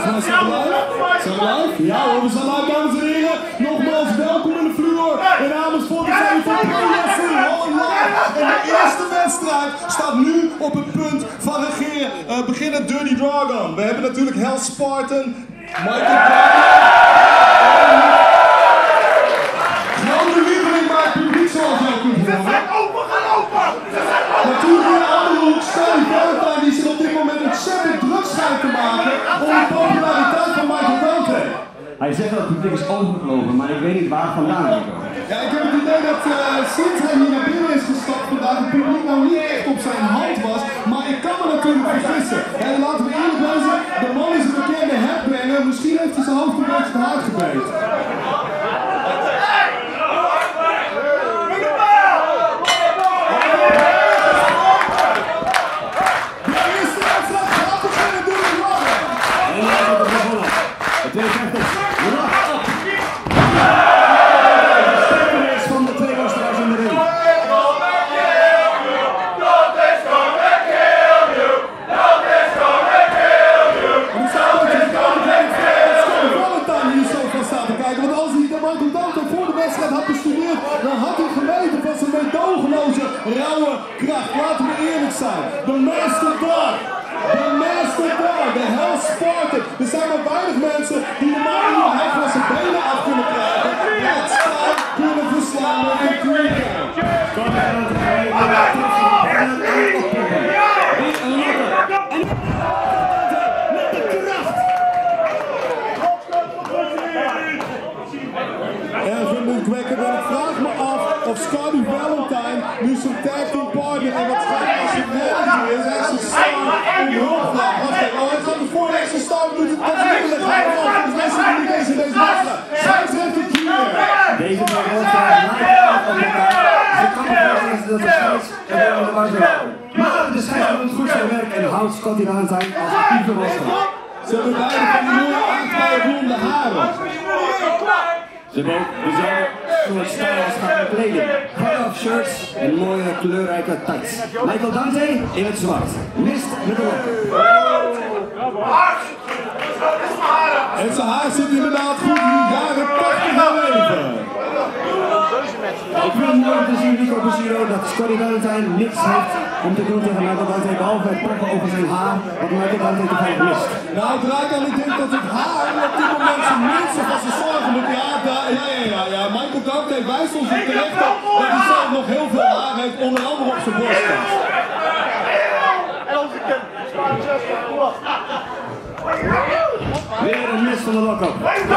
Zijn we live? Ja hoor, we zijn live, dames en heren. Nogmaals, welkom in de vloer. In Amersfoort zijn we van Pro Wrestling Online. En de eerste wedstrijd staat nu op het punt van beginnen Dirty Dragon. We hebben natuurlijk Hell Spartan, Michael grote lieveling bij het publiek zoals jij kunt horen. Ze zijn open gelopen! Natuurlijk in de andere hoek, Scotty Valentine, die zich op dit moment ontzettend druk schijnt te maken om de populariteit van Michael Dante. Hij zegt dat het publiek is overgelopen, maar ik weet niet waar vandaan hij komt. Ja, ik heb het idee dat sinds hij hier naar binnen is gestapt vandaag, het publiek nou niet echt op zijn hand was, maar ik kan me natuurlijk vergissen. En laten we eerlijk wezen, de man is een bekende headbanger, misschien heeft hij zijn hoofd een beetje te hard gebeten. Dan had hij geweten van zijn meedogenloze, rauwe kracht. Laten we eerlijk zijn. De Master Dog. De Master Dog. De Hell Spartan. Er zijn maar weinig mensen die normaal niet hij van zijn benen af kunnen krijgen. Laat staan kunnen verslaan met een creeper. Indrukwekkend en ik vraag me af of Scotty Valentine nu zijn tag team partner en wat schijnt als het manager is, extra star in de hulpvlag. Hij gaat de voor extra star doet het pas niet met hij af. Dus mensen die niet eens in deze wedstrijd. Schijnt heeft het hier. Deze twee hoofdvragen lijken af op elkaar. Ze kan bevestigen dat de scheids er wel in de war zijn. Maar de scheids doet goed zijn werk en houdt Scotty Valentine als actieve wasser. Ze hebben beide van die mooie aangrijde blonde haren. Ze hebben ook dezelfde soort stijl als haar kleding. Cut-off shirts en mooie kleurrijke tights. Michael Dante in het zwart. Mist met de lokken. En zijn haar zit inderdaad goed in de jaren 80 gaan leven. Ik vind het mooi om te zien, Nico Buziro, dat Scotty Valentine niks heeft om te doen tegen Michael Dante, behalve het pakken over zijn haar, wat Michael Dante toevallig mist. Nou, Dragan, ik denk dat het haar op dit moment zijn minste van zijn zorgen moet. Ja. Michael Dante wijst ons op terecht dat hij zelf nog heel veel haar heeft, onder andere op zijn borstkast. Weer een mis van de lock-up.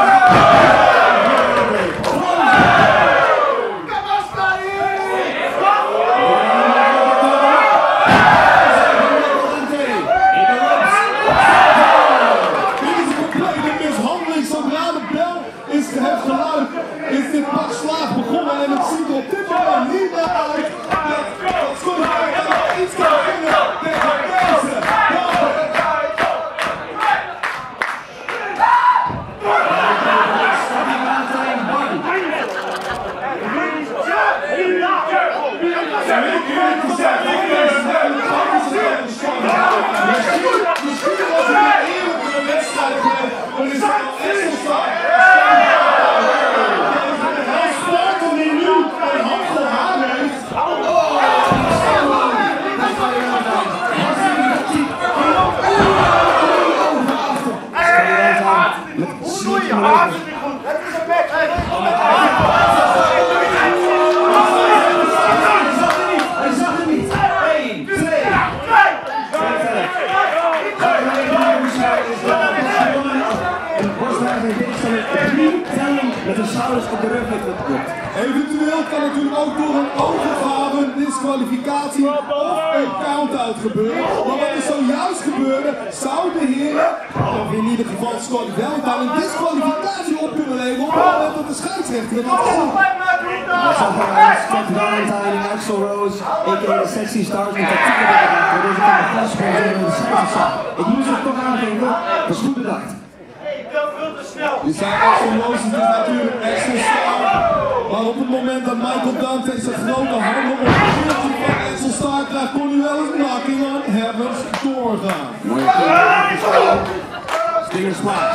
Is dit pak slaag begonnen en het ziet er op dit moment niet naar uit dat Scotty Valentine iets kan vinden tegen deze. Misschien was het een eerlijke wedstrijd geweest, maar is het al echt zo met de schouders op de rug heeft het gelukt. Eventueel kan natuurlijk ook door een overgave, disqualificatie of een count-out gebeuren. Maar wat er zojuist gebeurde, zou de heren, of in ieder geval Scotty Valentine, een disqualificatie op kunnen leveren op het moment dat de scheidsrechter het had gezien. Hij zag Scotty Valentine en Axl Rose, a.k.a. de Sexy Stars, en tactieken bedacht, door deze kan vastspelen in de scheidsrechter. Ik moest het toch aangeven, dat is goed bedacht. Die zijn Axl Rose is natuurlijk extra star. Maar op het moment dat Michael Dante zijn grote handen op het keeltje van Axl Star krijgt, kon hij wel eens knocking on heaven's door gaan. Stinger splash.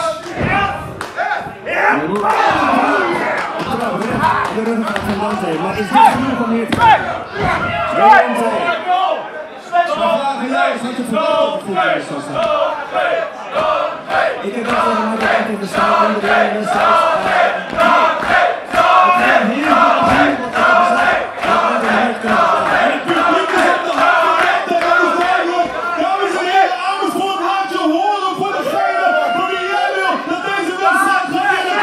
De ruggengraat van Dante, maar is dit genoeg om hier te gaan? Dante. Had je verwacht dat het voetbal zou staan? Ik heb wel even met de kant in de stad in de wedstrijd. Ik heb heel veel gezien wat er gezegd. En het publiek is op de hand. Dat is duidelijk. Dames en heren, Amersfoort, laat je horen voor degene voor wie jij wil dat deze wedstrijd gaat winnen.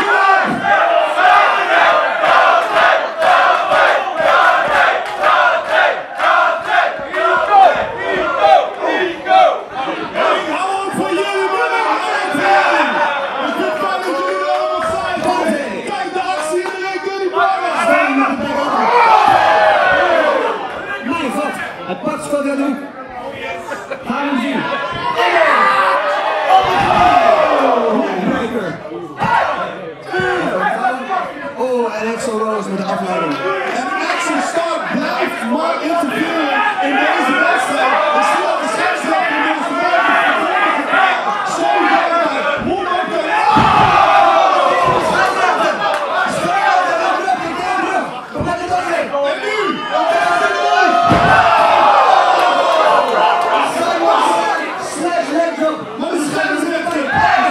Hij pakt Squadradou. Gaan we zien. Oh, en Axel Rose met de afleiding. En Axel Stark blijft maar interviewen in deze wedstrijd. De snelle scheidsrechter in deze wedstrijd. Zo belangrijk. Hoe ook dan. En nu. Maar de scheidsrechter.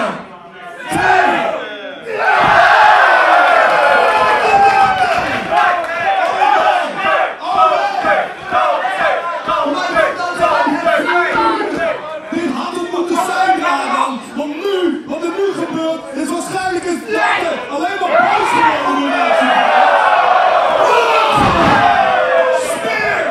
Dit had het moeten zijn, Dragan. Want nu, wat er nu gebeurt, is waarschijnlijk een derde. Alleen maar boos geworden door deze. Speer!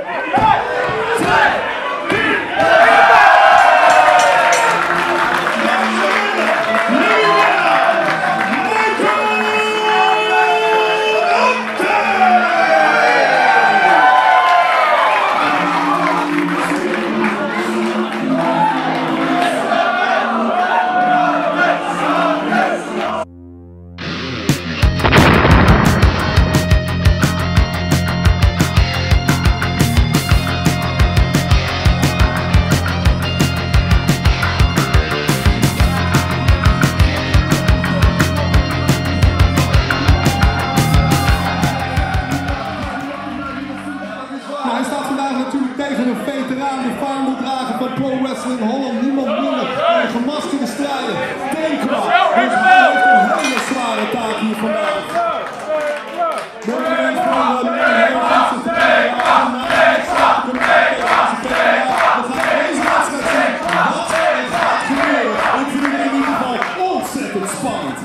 Hij staat vandaag natuurlijk tegen een veteraan, de vaandeldrager van Pro Wrestling Holland. Niemand minder dan een gemaskerde strijder, Tenkwa. Dus hij heeft een hele zware taak hier vandaag. Monument van de Nederlandse veteraan. We gaan deze wedstrijd zien wat er gaat gebeuren. Ik vind het in ieder geval ontzettend spannend.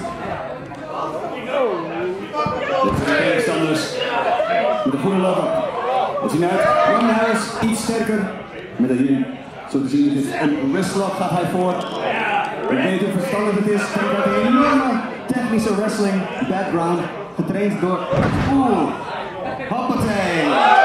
De tegenstanders met de goede loop-up. Het zien uit, Roman Harris iets sterker, met dat hier zo te zien is het een wrestlock gaat hij voor. Ik weet hoe verstandig het is, denk dat hij een enorme technische wrestling background, getraind door hoppatee.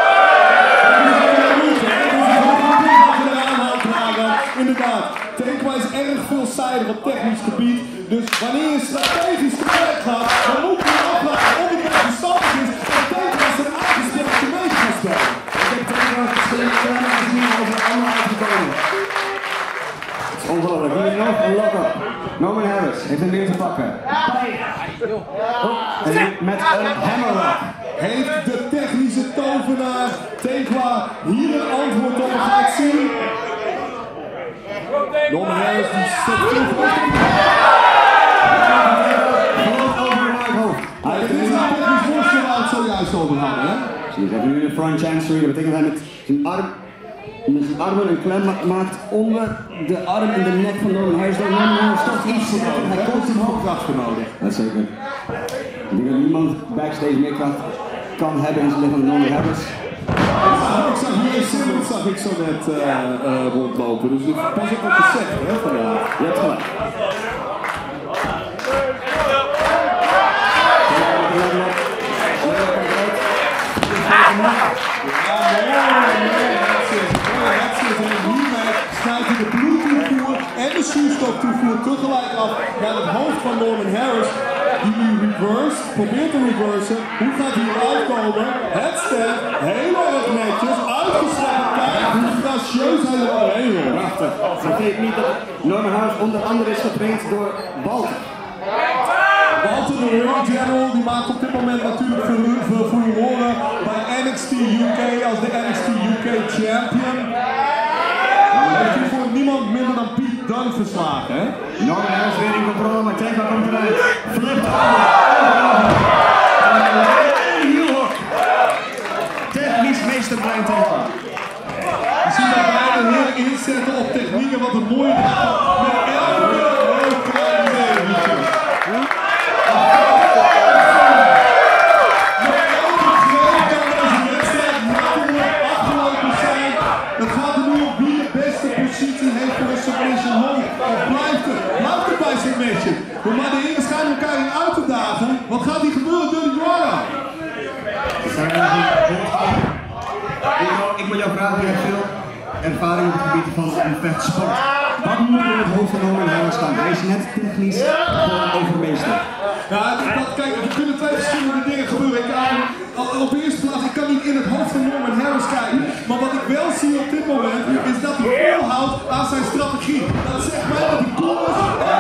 Inderdaad, Tenkwa is erg veelzijdig op technisch gebied, dus wanneer je strategisch te werk gaat, dan moet je aflaten of het echt verstandig is en Tenkwa zijn eigen sterkste mee gaan spelen. Ik heb Tenkwa verschillende kleine gezien over allemaal uitgekomen. Het is ongelooflijk, hier nog een lock-up. Norman Harris heeft hem weer te pakken. En met een hammerlock. Heeft de technische tovenaar Tenkwa hier een antwoord op gaat zien? Norman Harris die zet veel Het is een technisch worstje waar het zojuist over hadden, hè? Zie je, ze hebben nu een front chancery, dat betekent dat hij met zijn armen een klem maakt onder de arm en de nek van Norman Harris. Norman Harris toch iets te doen. Hij komt hem ook kracht voor nodig. Dat is zeker. Ik denk dat niemand backstage meer kracht kan hebben in zijn lichaam dan Norman Harris. Ik zag hier Simmons zag ik zo net rondlopen, dus pas op wat je zegt, hè, vandaag. Je hebt gelijk. Snijdt hij de bloedtoevoer en de zuurstoftoevoer tegelijk af naar het hoofd van Norman Harris. die nu reverse, probeert te reversen. Hoe gaat hij eruit komen? Het stelt heel erg netjes, uitgeslagen. Kijk hoe gracieus hij er doorheen hoort. Prachtig. Vergeet niet dat Norman Harris onder andere is getraind door Walter. Walter, de World General, die maakt op dit moment natuurlijk furoren bij NXT UK als de NXT UK Champion. Heeft hij voor niemand minder dan Pete Dunne verslagen, hè? Norman Harris weer in controle, maar Tekla komt eruit. Flipt over. Technisch meesterbrein Tekla. Je ziet dat beide heel inzetten op technieken, wat het mooie is. Met elke heel klein beetje. Het gaat er nu op wie de beste positie heeft voor een submission hold. Of blijft het bij submission? Maar de heren schijnen elkaar in uit te dagen. Wat gaat hier gebeuren door de Jordan? Ik wil jou vragen, je hebt veel ervaring op het gebied van een vechtsport. Wat moet er in het hoofd van Norman Harris staan? Hij is net technisch gewoon overmeester. Ja, kijk, er kunnen twee verschillende dingen gebeuren. Op de eerste plaats, ik kan niet in het hoofd van Norman Harris kijken. Maar wat ik wel zie op dit moment, is dat hij volhoudt aan zijn strategie. Dat zegt mij dat hij cool is.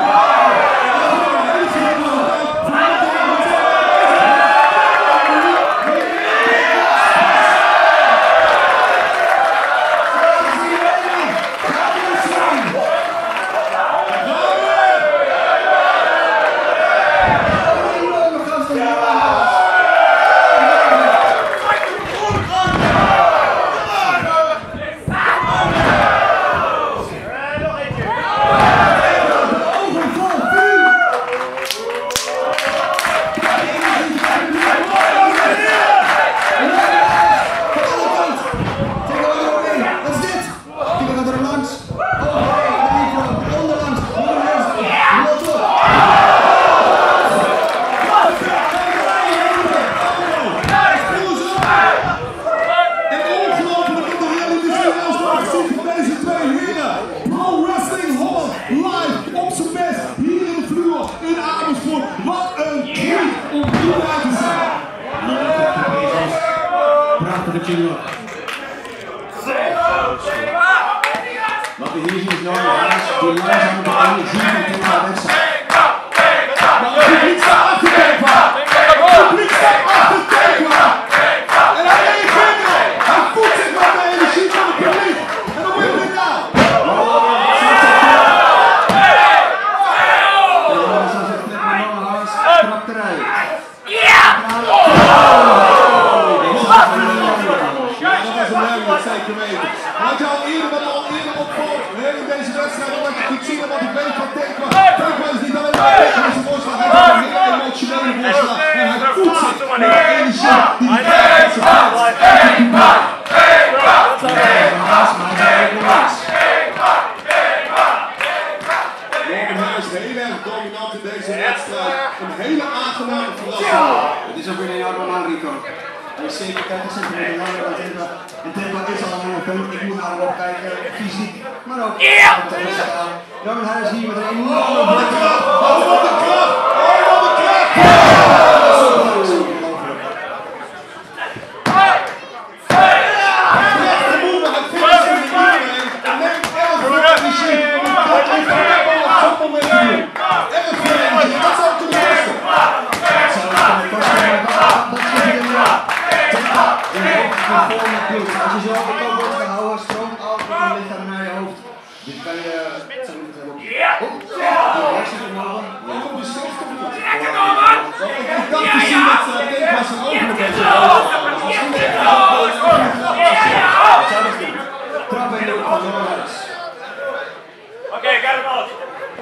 Wat we hier zien is Norman Harris die langzaam de energie van Tekla wegzet. Maar het publiek staat achter Tekla! Het publiek staat achter Tekla! En hij reageert erop! Hij voelt zich met de energie van het publiek! En dan moet je het nou! Norman Harris trapt eruit. Dat zeker weten. Wat je al eerder opvalt in deze wedstrijd, omdat je kunt zien wat ik weet van Tekla. Tekla is niet alleen maar technische worstelaar, hij is een heel emotionele worstelaar. En hij voelt zich met de energie die hij krijgt uit zijn Norman Harris is heel erg dominant in deze wedstrijd. Een hele aangename verrassing. Het is ook weer een enorme man, Rico. Hij is zeker 30 centimeter langer dan Tekla. En Tekla is al een lange punt. Ik moet naar hem opkijken, fysiek, maar ook Norman Harris hier met een enorme kracht. Oh, wat een kracht! Oh, wat een kracht! Als je zo op de kop wordt gehouden, stroomt al het lichaam naar je hoofd. Dit kan je zo moeten hebben. Ik dacht te zien dat Tekla zijn ogen een beetje Trap in de van Norman Harris. Oké, got it all.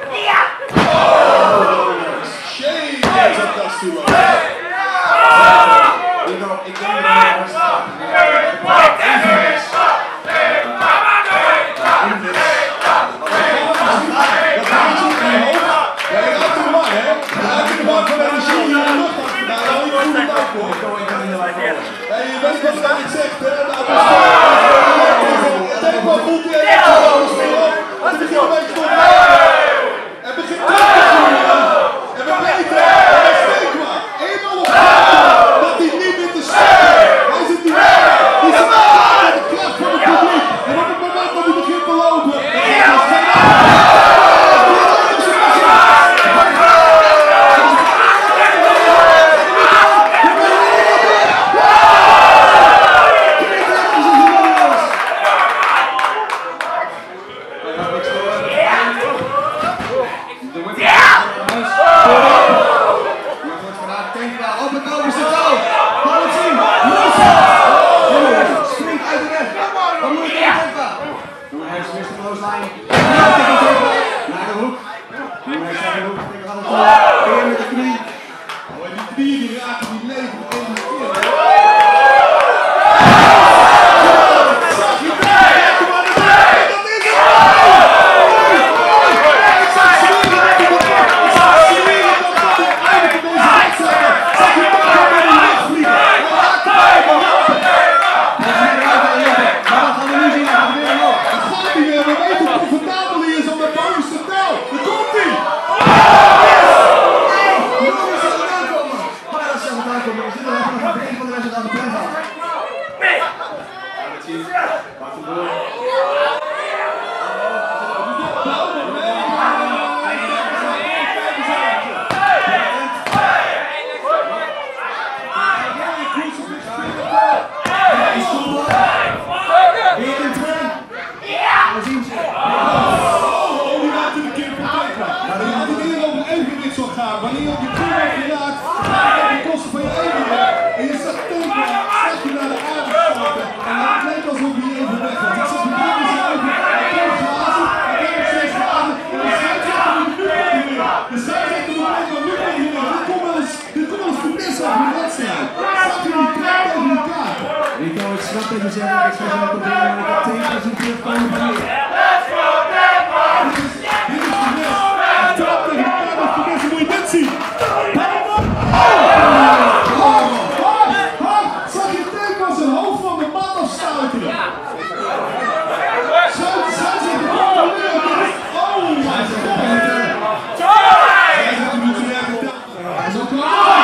Shame is up that stuur. Ik denk dat Harris je weet wat hij zegt, hè? De atmosfeer voelt hij alles erop. Het begint een beetje te en begint te en we weten, Maar wanneer je op je knie wordt geraakt, gaat het op de kosten van je evenwicht. En je zakt tempo, zak je naar de aarde starten. En het lijkt alsof je even weg gaat. Ik zag de blik in zijn ogen, hij komt glazen, hij komt nog steeds glazen. En de scheidsrechter moet nu proberen. De scheidsrechter moet nu proberen. Dit komt wel eens vernissen over de wedstrijd. Zak je die trekt over elkaar. Rico, ik snap dat je zegt dat ik straks wel proberen met dat tegenpas terugkomen van hier. Dit is de les. Trap tegen elkaar met vernissen, moet je dit zien. Zag je tempo zijn hoofd van de man afstuiteren? Zo zit het controleren. Oh my god. Hij zegt, je moet je werken tellen. Zo klaar.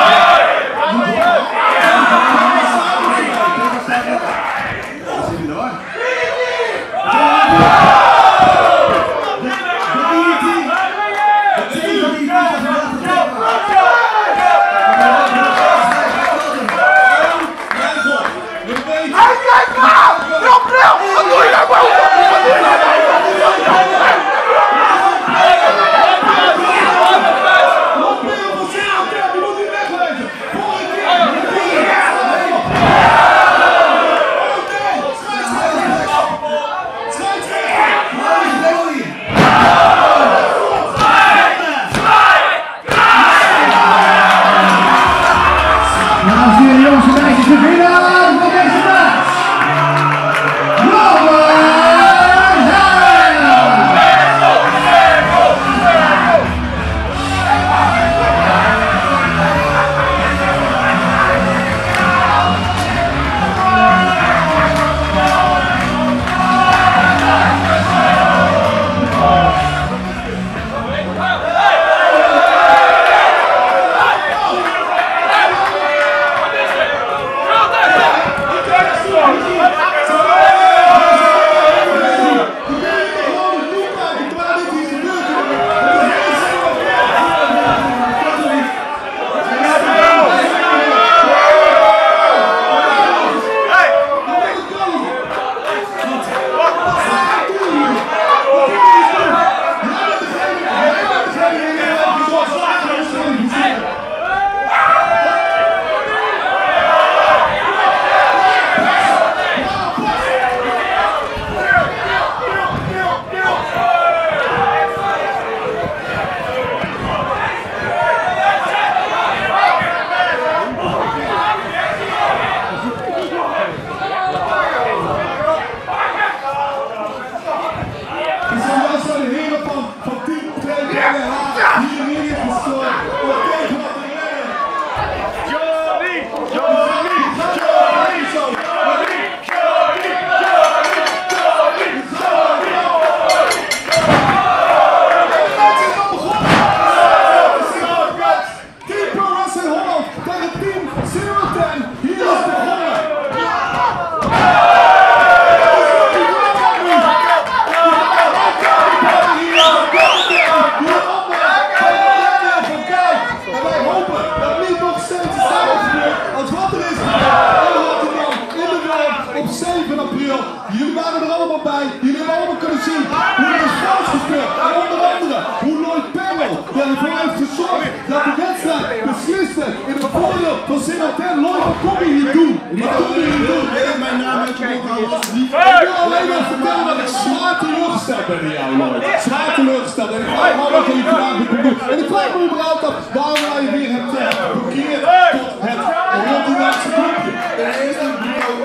Jullie waren er allemaal bij. Jullie hebben allemaal kunnen zien hoe het is vals gespeeld. En onder andere hoe Lloyd Pennell ervoor heeft gezorgd dat de wedstrijd besliste in het voordeel van Sint-Maarten. Lloyd, wat kom je hier doen? Wat kom je hier doen? Mijn naam is niet. Ik wil alleen maar vertellen dat ik zwaar teleurgesteld ben in jou, Lloyd. Zwaar teleurgesteld. En ik vraag me af wat jullie vandaag moeten doen. En ik vraag me überhaupt af waarom jij je weer hebt geblokkeerd tot het Rotterdamse clubje. En eerst een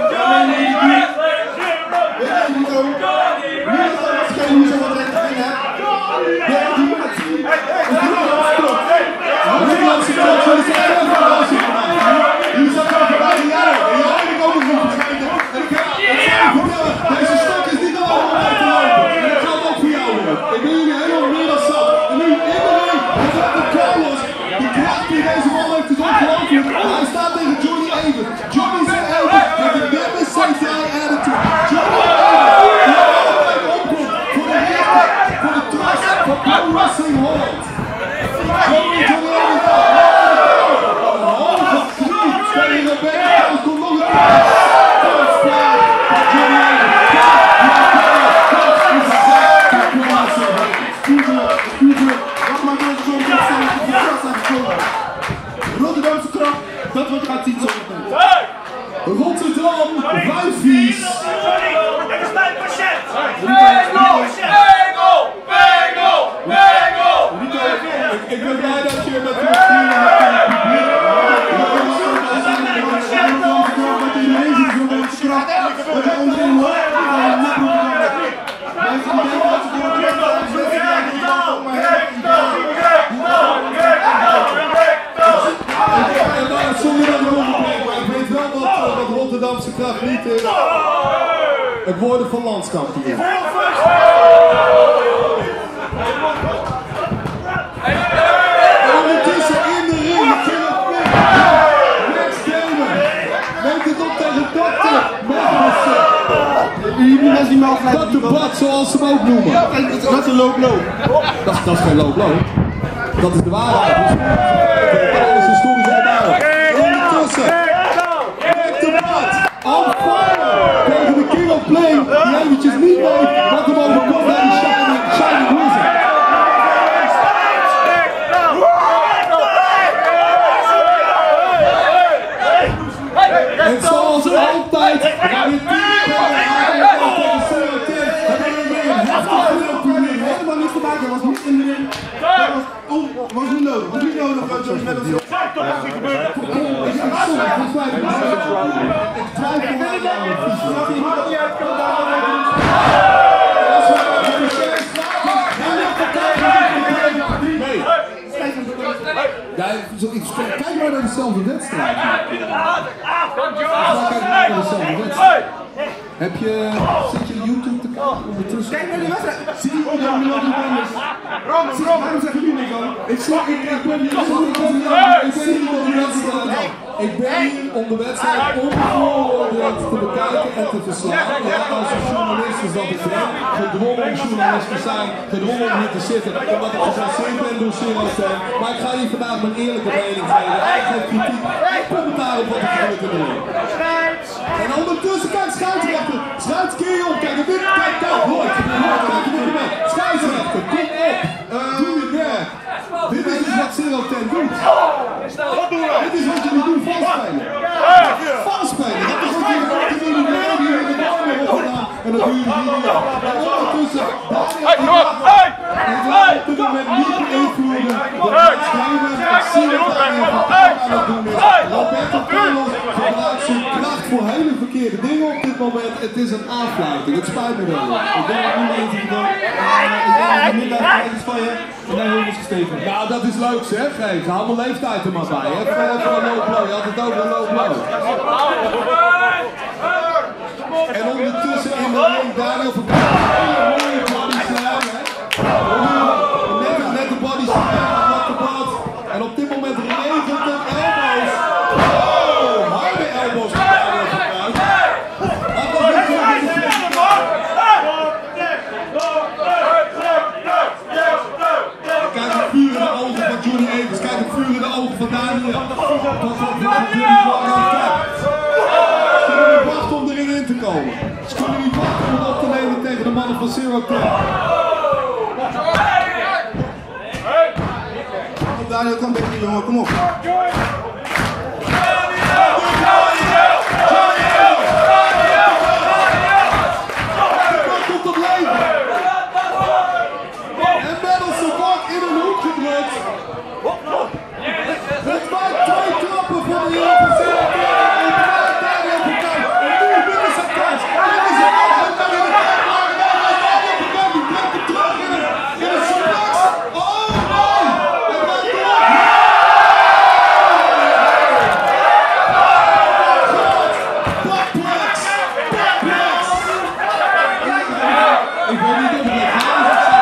deze stok is niet allemaal uit te lopen. En dat geldt ook voor jou. Ik ben jullie helemaal meer dan zat. En nu iedereen, de Carlos, die kracht die deze man heeft is ongelooflijk. Hij staat tegen Johnny Evans. Johnny zegt Evans met de Memphis Saint-Guy attitude. Johnny Evans, die altijd opkomt voor de rechten, voor de trust van Pro Wrestling Holland. Johnny Evans, een halve knie tegen Rebecca. Er komt nog een keer. What am I going to do? kracht niet in het worden van landskampioen. En ondertussen in de ring, Max Damon neemt het op tegen Dr. Magnussen. Jullie mensen die me al gelijk Dr. Bud, zoals ze hem ook noemen. dat is een low blow. Dat is geen low blow. Dat is de waarheid. Dat is historisch onwaardig. En ondertussen, Dr. Bud, on fire, tegen de King of Play, die eventjes niet weet wat hem overkomt bij die Shining Wizard. En zoals altijd, gaan we Helemaal niet te maken, dat was niet in de ring. Dat was niet nodig. Was niet nodig. Kijk maar naar dezelfde wedstrijd. Zit je YouTube te kijken ondertussen? Kijk naar de wedstrijd. Zie je ook dat Milwaukee Bucks? Waarom zeg je nu niks aan? Ik ben hier om de wedstrijd onbevooroordeeld te bekijken en te verslaan. Ja, als een journalist is dat ik ben. Gedwongen om journalist te zijn, gedwongen om hier te zitten, omdat ik geclasseerd ben door Zero Ten. Maar ik ga hier vandaag mijn eerlijke mening geven. Eigen kritiek en commentaar op wat er gebeurt in de ring. En ondertussen, kijk, scheidsrechter. Scheids, keer je op. Kijk, dit, kijk, hoor. Kijk, scheidsrechter, kom op. Doe je werk. Dit is dus wat Zero Ten doet. Dit is wat jullie doen, valspelen. Valspelen, dat is wat jullie doen. Jullie hebben de bal weer opgedaan. En dat doen jullie hier. En ondertussen, en op dit moment niet beïnvloeden. De schijnen, Zero Ten aan het doen is. Roberto Carlos gebruikt zijn kracht voor hele verkeerde dingen op dit moment. Het is een aanfluiting, het spijt me wel. Ik denk dat nu even gedaan. Ik denk dat de middag iets van je. En dan is gestegen. Nou, dat is leuk zeg. Hey, ga allemaal leeftijd er maar bij. Even over een low blow. Je had het over een low blow. En ondertussen in de ring, Daniel van hele mooie body slam. Net de body slam van Dr. Bud. En op dit moment regent het elbows. Oh, harde elbows van Daniel van Buik. Kijk het vuur in de ogen van Johnny Evans. Kijk het vuur in de ogen van Daniel. Ze kunnen niet wachten om erin in te komen. Ze kunnen niet wachten om het op te nemen tegen de mannen van Zero Ten. Daniel, kom bij jongen, kom op. Komt op leven. En Madison wordt in een hoek gedrukt. Het maakt 2 trappen voor de heren van Zero Ten. En draait Daniel op elkaar. En nu dit is zijn kans. Dit is zijn kans. Hij kan in de kant maken. Daniel op elkaar. Die brengt hem terug in een suplex. Oh nee. Hij draait door. Backplex. Backplex. Ik weet niet of het gaat.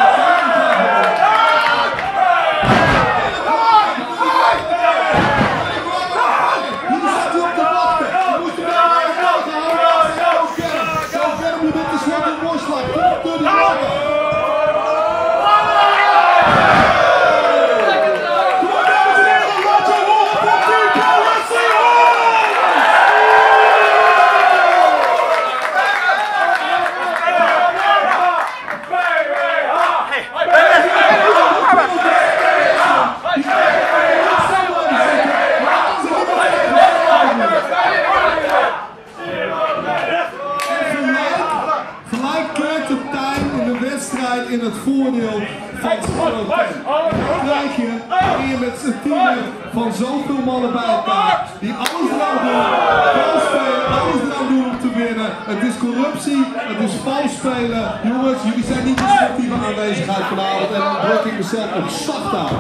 In het voordeel van Zero Ten. Dan krijg je met z'n teamen van zoveel mannen bij elkaar die alles eraan doen, vals spelen, alles eraan doen om te winnen. Het is corruptie, het is vals spelen. Jongens, jullie zijn niet de sportieve aanwezigheid vanavond en dan druk ik mezelf op zacht aan.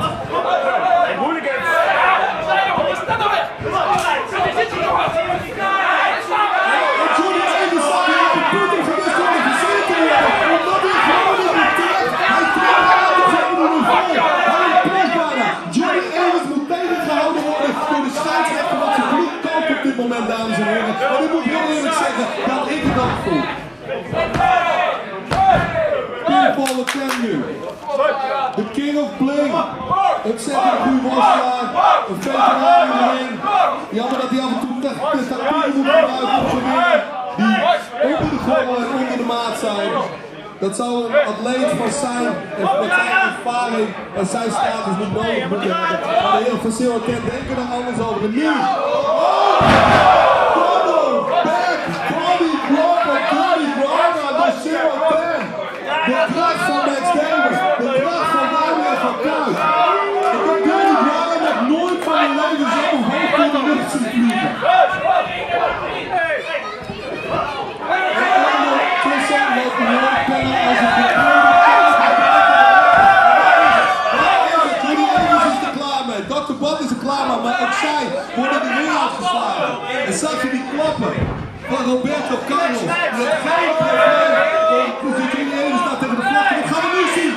moment, dames en heren. En ik moet heel eerlijk zeggen dat ik het ook voel. Pinfall the 10 nu. The King of Bling. Ontzettend goede worstelaar. Een veteraan in de ring. Jammer dat hij af en toe tactieken moet gebruiken om te winnen. Die onder de gordel en onder de maat zijn. Dat zou een atleet van zijn en met zijn ervaring en zijn status niet nodig moeten hebben. Maar de hele Facil Tent denken er anders over. En nu! Back! Bobby Brock en Cody Braga, de Facil Tent! De kracht van Max Davis, de kracht van Daniel van Kuit. Ik heb Cody Braga nog nooit van mijn leven zo hoog in de lucht zien vliegen. Dr. Bob is er klaar mee, maar ook zij worden de ring uitgeslagen. En zag je die klappen van Roberto Carlos? Met geen probleem. Dus jullie even staat tegen de vlakte. Dat gaan we nu zien.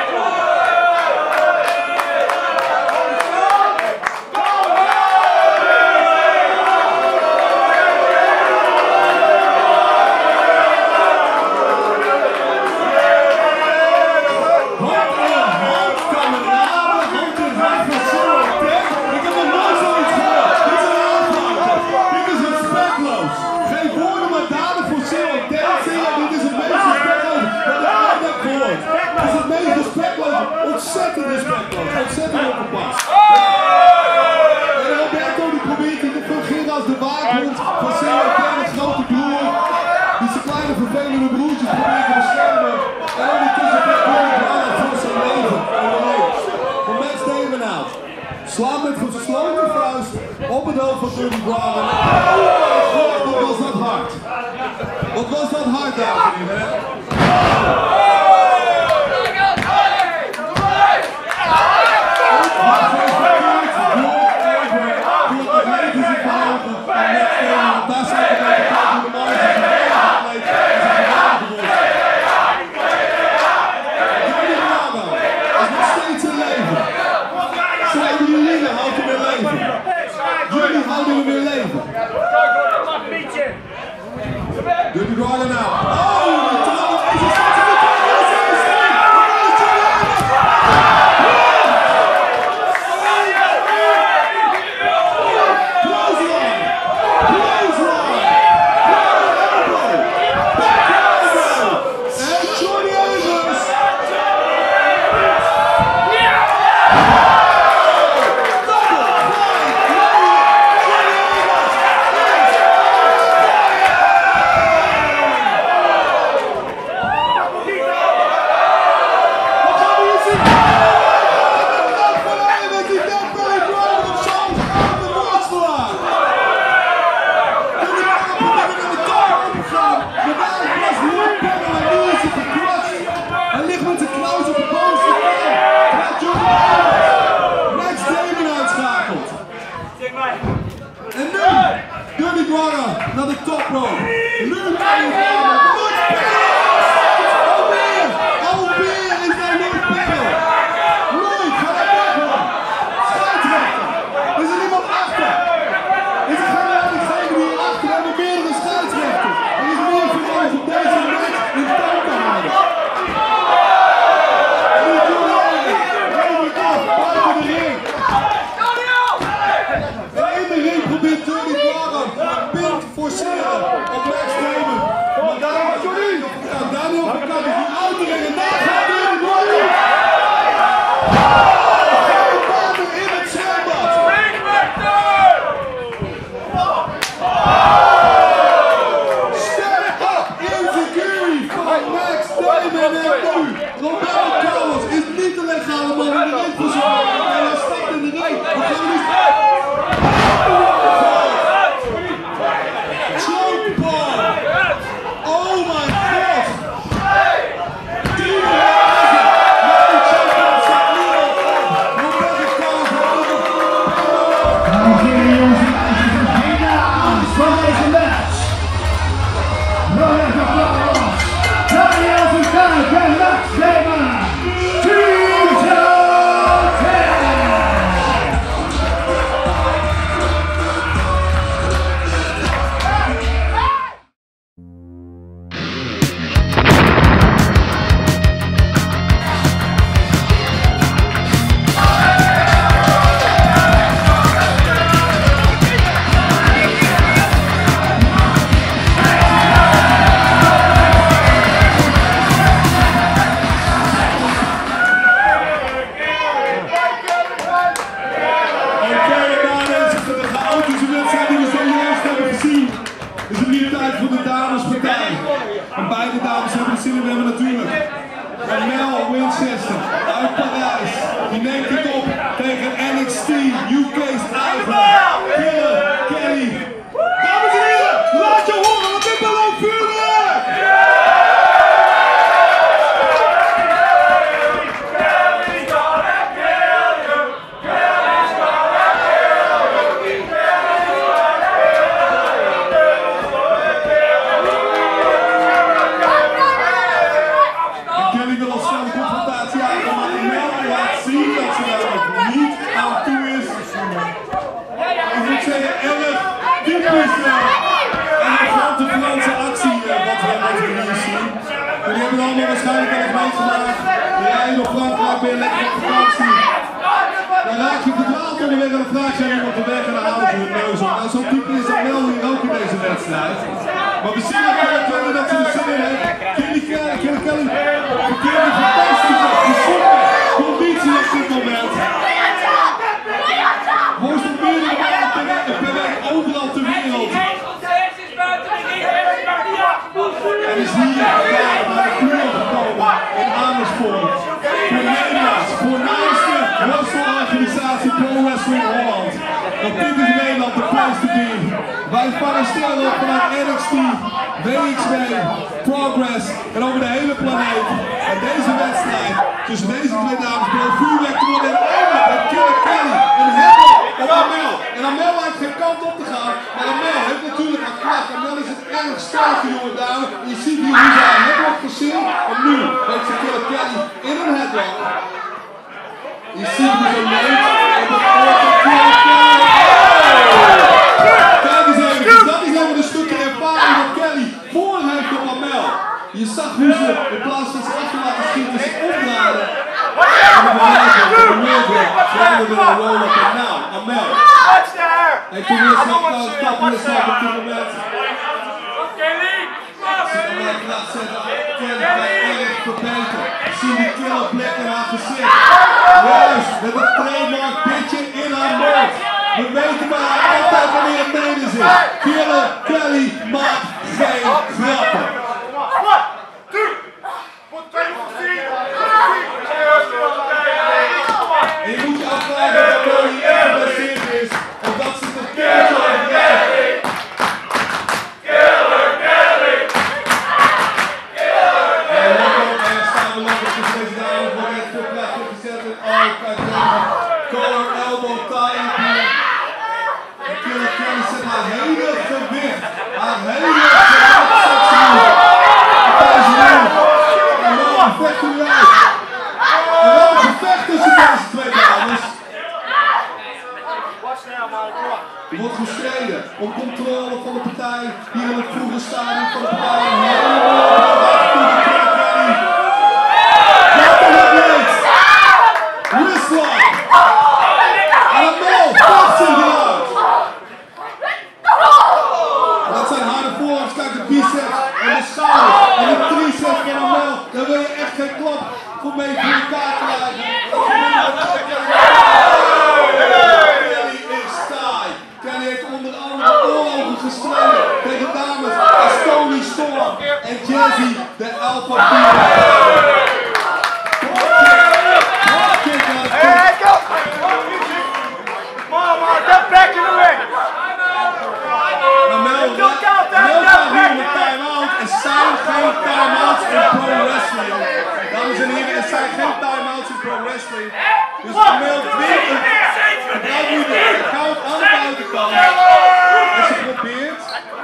Ontzettend respectloos, ontzettend opgepast. En Roberto die probeert hier te fungeren als de waakhond van zijn interne grote broer. Die zijn kleine vervelende broertjes probeert te beschermen. En ondertussen heeft hij belangrijk voor zijn leven en de leven. Voor Max Damon out. Slaat met gesloten vuist op het hoofd van Cody Braga. Oh, wat was dat hard. Wat was dat hard, dames en heren. Cody Braga now. Oh, the top of the naar de top rope. Nu alweer is daar Lloyd Perry. Lloyd, ga naar weg man. Scheidsrechter. Is er iemand achter? Is er geen degene die achter hebben meerdere scheidsrechters. Er is meer voor ons op deze match in stand te houden. Nu buiten de ring. En in de ring probeert Cody Braga een pin te forceren op Max Damon. Maar daar ben je lekker op vakantie. Dan raak je verdwaald onderweg en dan vraag je iemand de weg en dan halen ze hun neus op. Nou, zo'n type is Amel hier ook in deze wedstrijd. Maar we zien ook dat ze er zin in heeft. Kelly verkeerde fantastische, gezonde conditie op dit moment. Mooiste meerdere malen per week overal ter wereld. En is hier naar de club gekomen in Amersfoort. Voor Nederland, voornaamste wrestelorganisatie Pro Wrestling Holland. Want dit is Nederland, de place to be. Wij vangen stil op vanuit NXT, WXW, Progress en over de hele planeet. En deze wedstrijd tussen deze twee dames belooft vuurwerk te worden en eindelijk met Killer Kelly en Headlock op Amel. En Amel lijkt geen kant op te gaan, maar Amel heeft natuurlijk een kracht. Amel is het erg sterke jonge dame. En je ziet hier hoe ze haar Headlock versiert. En nu heeft ze Killer Kelly in een Headlock. Je ziet hoe ze neemt op het oor van Killer Kelly. Kijk eens even, dat is helemaal een stukje ervaring dat Kelly voor heeft op Amel. Je zag hoe ze in plaats van zich af te laten schieten, ze opladen. En dan we weer een roll-up en nou, Amel. Heeft u weer zo'n stap op dit moment. Amel graag zetten, Kelly gaat erg verbeteren. Zie die killerplek in haar gezicht. Juist, met een trademark pitje in haar mond. We weten maar altijd wanneer het menens is. Killer Kelly maakt geen grappen. En je moet je afvragen dat Kelly echt gebaseerd is. Of dat ze het keer zo heeft. Killer Kelly! En dan staan we nog op deze dame voor het voorplaatje gezet. Oh, kijk even. Collar elbow tie up hier. En Killer Kelly zet haar hele gewicht. Haar hele gewicht zet ze nu. Deze nu. En wat een gevecht eruit. En wat een gevecht tussen deze twee dames. Er wordt gestreden om controle van de partij. Hier in het vroege stadium van de partij. Wat een gevecht. Wristlock. En Amel pakt zich eruit. Dat zijn harde voorarms. Kijk de biceps en de schouders en de triceps van Amel. Daar wil je echt geen klap voor mee voor elkaar krijgen. Kelly is taai. Kelly heeft onder andere oorlogen gestreden tegen dames als Toni Storm en Jazzy de Alpha Bear. Get back in the ring! Mel gaat hier in de time-out. Er zijn geen time-outs in pro wrestling. Dames en heren, er zijn geen time-outs in pro wrestling. Dus Mel dwingt het. Gebruik nu de account aan de buitenkant. En ze probeert.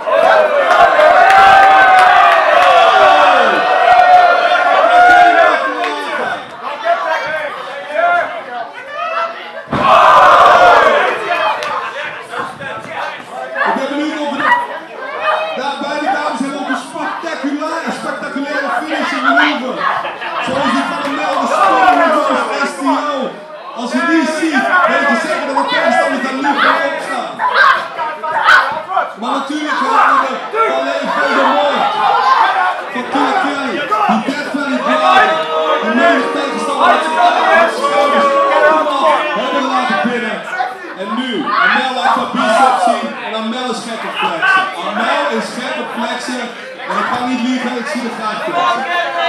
Zoals die van Amel, de Storm STO. Als je die ziet, weet je zeker dat de tegenstander daar nu voor opstaan. Maar natuurlijk gaan we alleen van de moord van Killer Kelly. Die Death Valley Drive. Die menig tegenstander met zijn schouders hebben laten binnen. En nu, Amel laat haar biceps zien en Amel is gek op flexen. Amel is gek op flexen. En ik kan niet liegen, ik zie de graag flexen.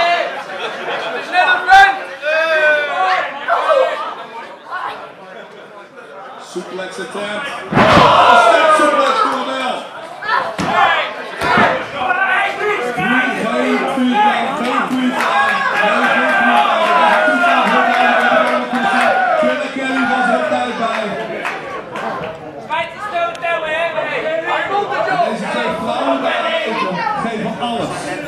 Suplex attempt. Step suplex door Amel. Geen vuurpijl, geen vuurpijl. Killer Kelly was er op tijd bij. Deze twee vrouwen geven alles.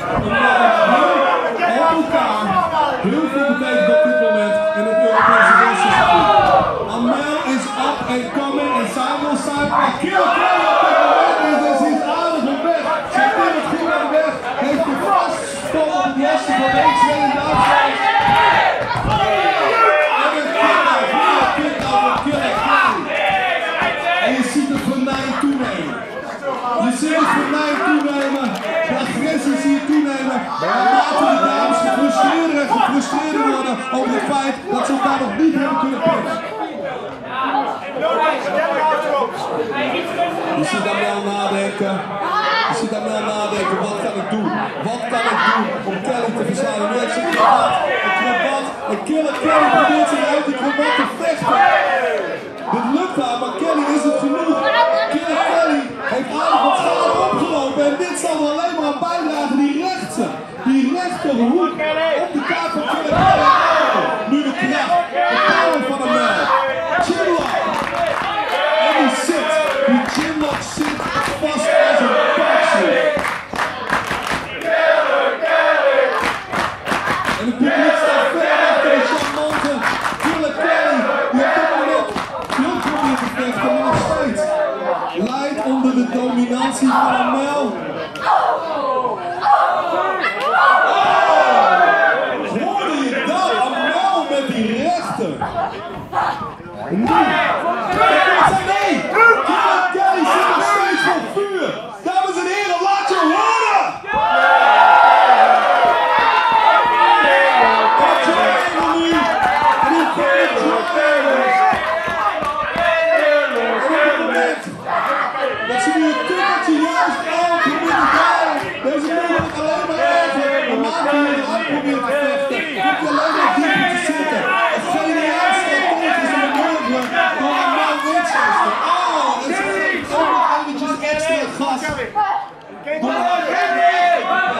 Op elkaar. Heel veel betekent op dit moment in het Europese wrestling. Amel is up and coming en zij wil zijn. Maar Killer Kelly op dit moment is dus iets aardig op weg. Ze heeft het goed aan de weg. Heeft de vast spel op het lasten van de X-Men in Duitsland. Naarmate de dames gefrustreerder worden over het feit dat ze elkaar nog niet hebben kunnen pikken. Je ziet Amel nadenken. Je ziet Amel nadenken, wat kan ik doen? Wat kan ik doen om Kelly te verslaan? Nu heeft ze een krabat. En Killer Kelly probeert zich uit die krabat te vechten. Dit lukt haar, maar Kelly is het genoeg. Killer Kelly heeft aardig wat schade opgelopen. En dit zal er alleen maar aan bijdragen. Die rechterhoek op de kaart van Killer Kelly. Nu de kracht. De power van Amel. Chinlock. En die zit. Die chinlock zit vast als een bakje. En het publiek staat ver achter de charmante Killer Kelly. Die op dit moment heel probeert te vechten, maar nog steeds leidt onder de dominantie van Amel. Hoorde je dat? Amel met die rechter. Nee! Killer Kelly zit nog steeds voor vuur. Dames en heren, laat je horen! Dat ze nu een tikkeltje juist aan proberen te halen. Deze man wordt alleen maar erger. Maar maakt hij hier aan proberen te vechten. Komt hij alleen maar dieper te zitten. Een geniaal strategisch manoeuvre door Amel Winchester. Oh, dat is ook nog eventjes extra gas. Door Kelly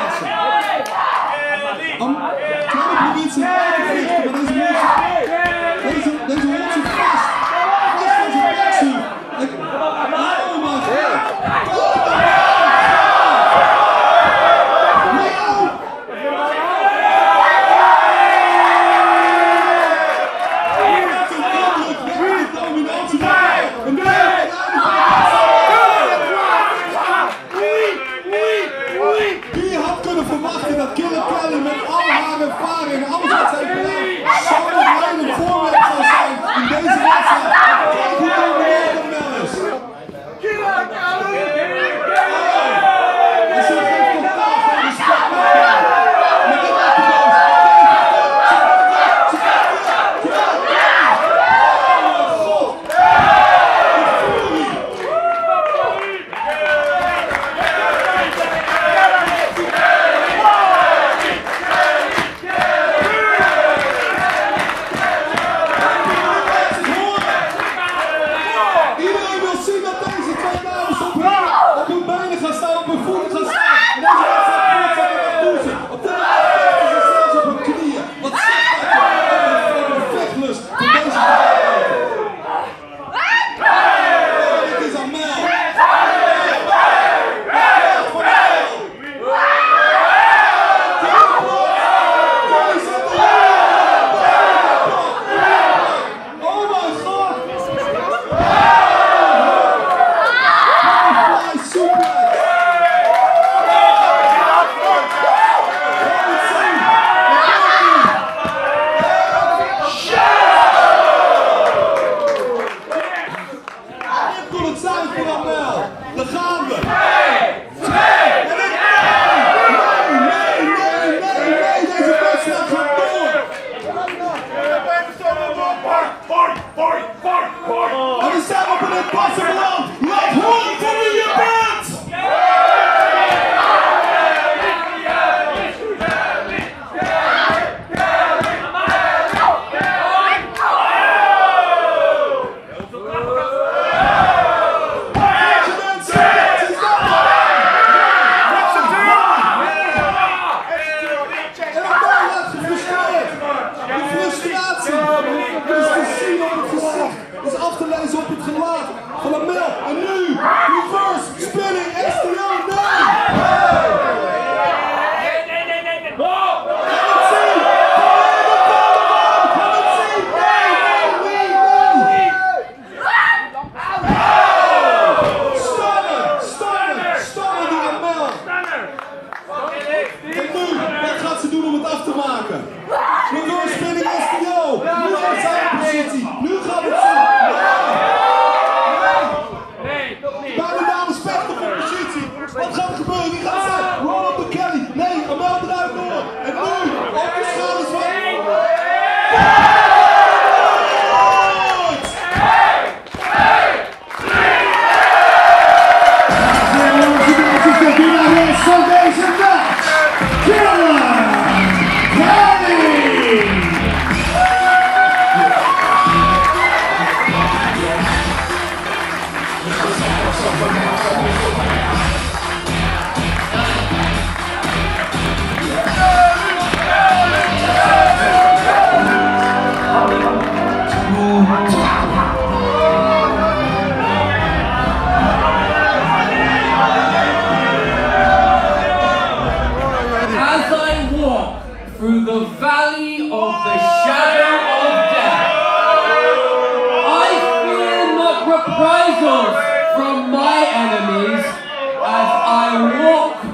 probeert zich uit te vechten, maar deze houdt zich vast. Vast van zijn backsuit. Oh my god! Wie had kunnen verwachten dat Killer Kelly met al haar ervaring en alles wat zij gedaan zo'n leidend voorbeeld zou zijn in deze wedstrijd? Kijk hoe dominant Amel is. Killer Kelly! En ze geeft totaal geen respect met Kelly. Maar dit maakt het boos. Killer Kelly! Oh mijn god! Iedereen wil zien dat deze twee dames op hun benen gaan staan, op hun voeten gaan staan. En deze wedstrijd voortzetten naar Poezen. Op dit moment vechten ze zelfs op hun knieën. Wat zegt dat over de vechtlust van deze dames? Dit is Amel. Oh my god! Butterfly suplex! Dit kon het zijn voor Amel. Daar gaan we. Nee, deze wedstrijd gaat door. En we staan op een impossible land. Laat horen van wie je bent! En Amel laat gefrustreerd. De frustratie is te zien op het gezicht, is af te lezen op het gelaat van Amel. En nu, reverse spinning STO, nee! Gaan het zien! Gaan het zien! Nee! Stunner die Amel. En nu, wat gaat ze doen om het af te maken? Reverse spinning STO. Nu is hij in positie. Nu gaat het zien. Nee! As I walk through the valley of the shadow of death, I fear not reprisals from my enemies as I walk